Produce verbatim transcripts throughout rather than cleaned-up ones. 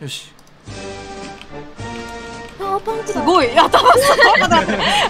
よし。 あーパンクだ。 すごい頭下が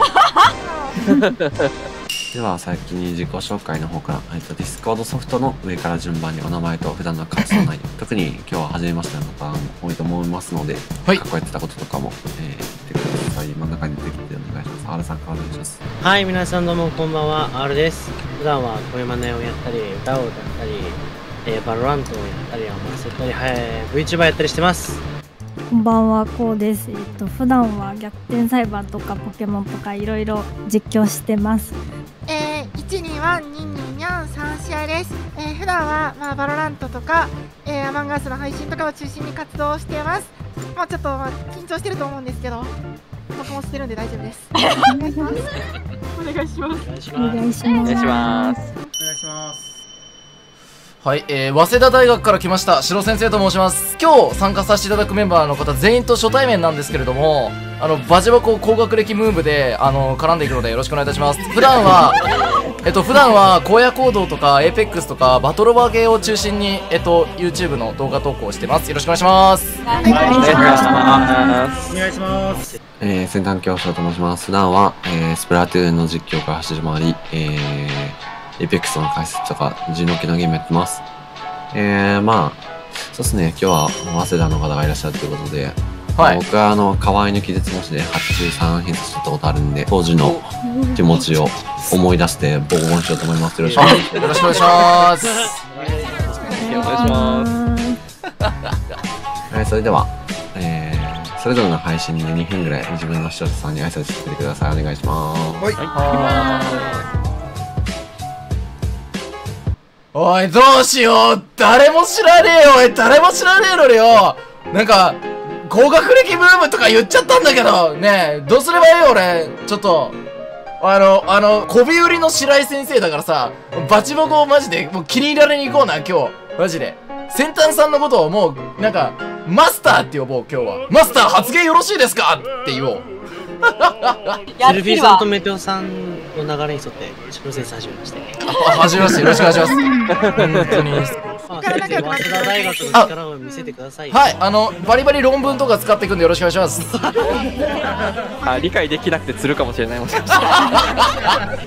では先に自己紹介の方から、えっと、ディスコードソフトの上から順番にお名前と普段の活動内容、特に今日は初めましての方も多いと思いますので、 はい。 過去やってたこととかも、えー、言ってください。真ん中に出てきてお願いします。R さんからお願いします。 はい、皆さんどうもこんばんは、R です。普段は声真似をやったり、歌を歌ったり、えー、バロラントをやったり、おませたり、はい、VTuber やったりしてます。 こんばんは、こうです。えっと普段は逆転裁判とかポケモンとかいろいろ実況してます。 えー、いちにはにににゃんさん試合です。えー、普段はまあバロラントとか、えー、アマンガースの配信とかを中心に活動しています。まあちょっと、まあ、緊張してると思うんですけど、僕もしてるんで大丈夫です。お願いします。お願いします。 お願いします。 お願いします。 お願いします。はい、えー、早稲田大学から来ました白先生と申します。今日参加させていただくメンバーの方全員と初対面なんですけれども、あのバジ箱高学歴ムーブであの絡んでいくのでよろしくお願いいたします。普段はえっと普段は荒野行動とか エーペックス とかバトロワーゲーを中心にえっと YouTube の動画投稿してます。よろしくお願いします。 お願いします。 お願いします。 えー、先端教授と申します。普段は、えー、スプラトゥーンの実況から始まり、えー、エーペックス の解説とか、地の気のゲームやってます。えー、まあ、そうですね、今日は早稲田の方がいらっしゃるということで、はい、僕はあの、河合抜き絶模試ではちじゅうさん偏差したことあるんで、当時の気持ちを思い出してボコボコにしようと思います。よろしくお願いします。 よろしくお願いします。 お願いします。 はい、それでは、えー、それぞれの配信でにふんぐらい自分の視聴者さんに挨拶してください。お願いします。 はい。はい。おい、どうしよう、誰も知らねえよ、おい、誰も知らねえのによ、なんか、高学歴ブームとか言っちゃったんだけど、ねえ、どうすればいいよ、俺、ちょっと、あの、あの、媚び売りの白井先生だからさ、バチボコをマジで、もう気に入られに行こうな、今日、マジで。先端さんのことをもう、なんか、マスターって呼ぼう、今日は。マスター発言よろしいですかって言おう。 セルフィーさんとメテオさんの流れに沿って、白先生始めまして。 あ、始めまして、よろしくお願いします。本当に。 まあ、早稲田大学の力を見せてください。 はい、あの、バリバリ論文とか使っていくんでよろしくお願いします。 あ、理解できなくて釣るかもしれない、もしかして。